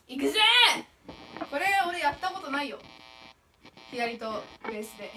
いくぜー。これ俺やったことないよ、左とベースで。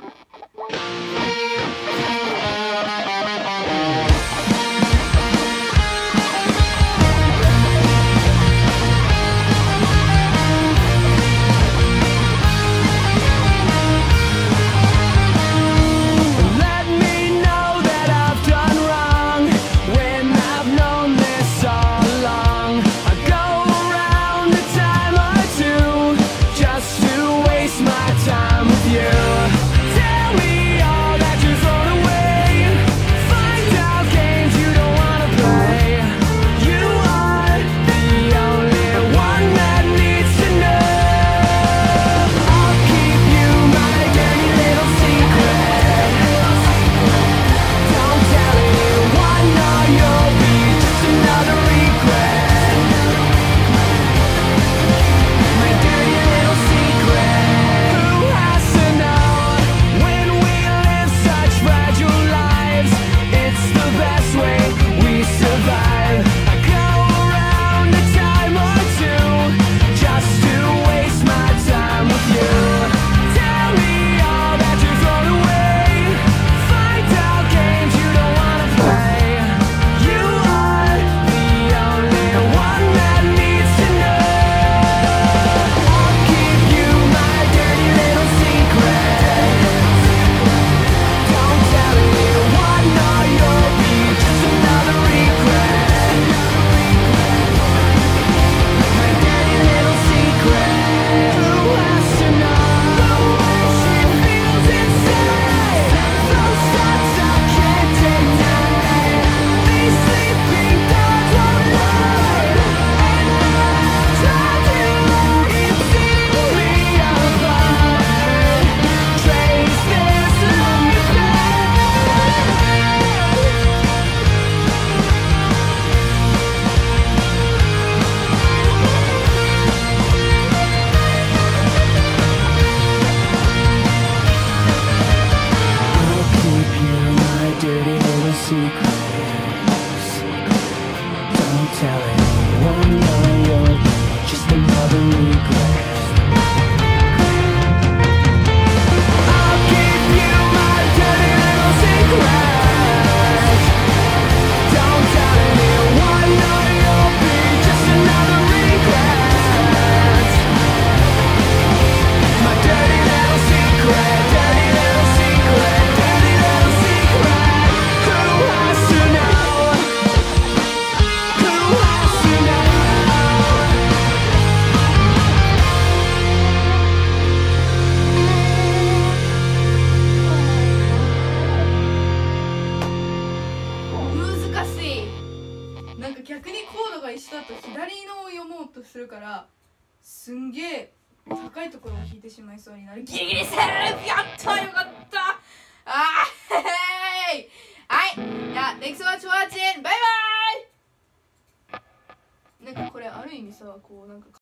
なんか逆にコードが一緒だと左のを読もうとするからすんげえ高いところを弾いてしまいそうになる。ギリギリセーフ。やったー、よかった。あーへーい。はい、じゃあ Thanks so much for watching。バイバイ。なんかこれある意味さ、こうなんか